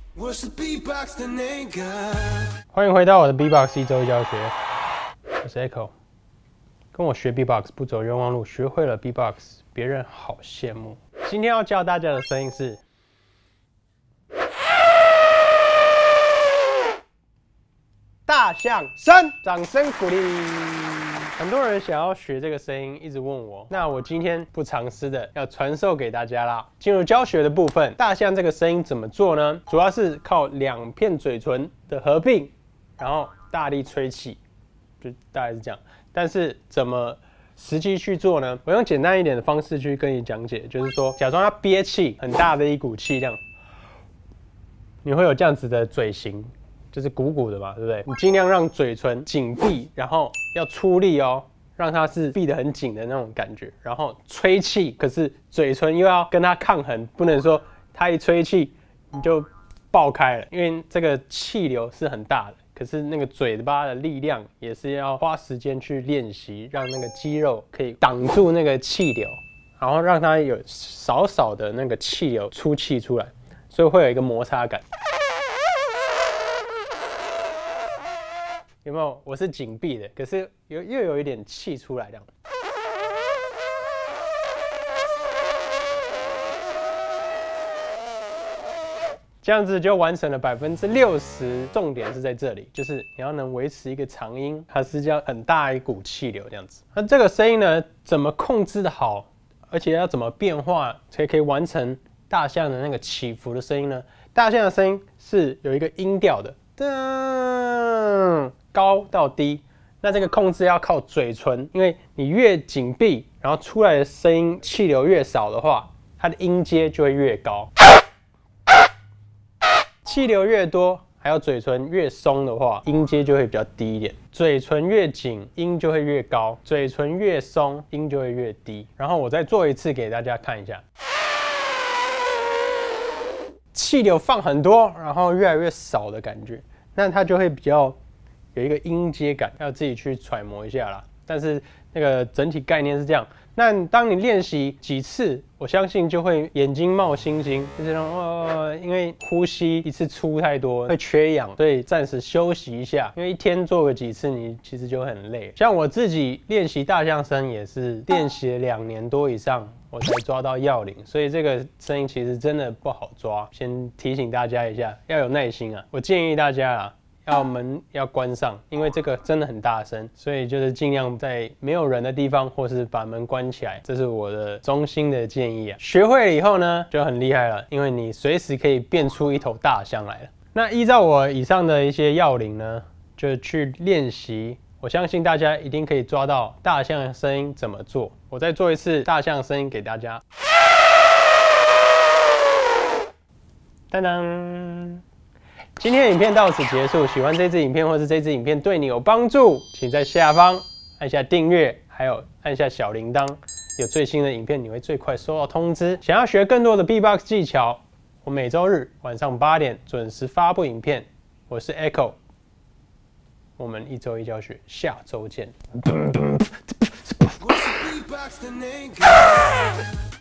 我是 B-box 的那个。 欢迎回到我的 B-box 一周一教学，我是 Echo。跟我学 B-box 不走冤枉路，学会了 B-box， 别人好羡慕。今天要教大家的声音是大象声，掌声鼓励。很多人想要学这个声音，一直问我，那我今天不藏私的要传授给大家啦。进入教学的部分，大象这个声音怎么做呢？主要是靠两片嘴唇的合并，然后大力吹气，就大概是这样。但是怎么实际去做呢？我用简单一点的方式去跟你讲解，就是说，假装要憋气，很大的一股气，这样，你会有这样子的嘴型。就是鼓鼓的嘛，对不对？你尽量让嘴唇紧闭，然后要出力哦，让它是闭得很紧的那种感觉。然后吹气，可是嘴唇又要跟它抗衡，不能说它一吹气你就爆开了，因为这个气流是很大的。可是那个嘴巴的力量也是要花时间去练习，让那个肌肉可以挡住那个气流，然后让它有少少的那个气流出气出来，所以会有一个摩擦感。有没有？我是紧闭的，可是又有一点气出来这样。这样子就完成了60%，重点是在这里，就是你要能维持一个长音，它是这样很大一股气流这样子。那这个声音呢，怎么控制的好，而且要怎么变化才可以完成大象的那个起伏的声音呢？大象的声音是有一个音调的，噔。高到低，那这个控制要靠嘴唇，因为你越紧闭，然后出来的声音气流越少的话，它的音阶就会越高。气流越多，还有嘴唇越松的话，音阶就会比较低一点。嘴唇越紧，音就会越高；嘴唇越松，音就会越低。然后我再做一次给大家看一下，气流放很多，然后越来越少的感觉，那它就会比较。有一个音阶感，要自己去揣摩一下啦。但是那个整体概念是这样。那当你练习几次，我相信就会眼睛冒星星，就是因为呼吸一次出太多会缺氧，所以暂时休息一下。因为一天做个几次，你其实就会很累。像我自己练习大象声也是练习了2年多以上，我才抓到要领，所以这个声音其实真的不好抓。先提醒大家一下，要有耐心啊。我建议大家啦。门要关上，因为这个真的很大声，所以就是尽量在没有人的地方，或是把门关起来，这是我的衷心的建议啊。学会了以后呢，就很厉害了，因为你随时可以变出一头大象来了。那依照我以上的一些要领呢，就去练习，我相信大家一定可以抓到大象的声音怎么做。我再做一次大象声音给大家，当当。今天的影片到此结束，喜欢这支影片或是这支影片对你有帮助，请在下方按下订阅，还有按下小铃铛，有最新的影片你会最快收到通知。想要学更多的 B-box 技巧，我每周日晚上8点准时发布影片。我是 Echo， 我们一周一教学，下周见。我是 B-box 的那个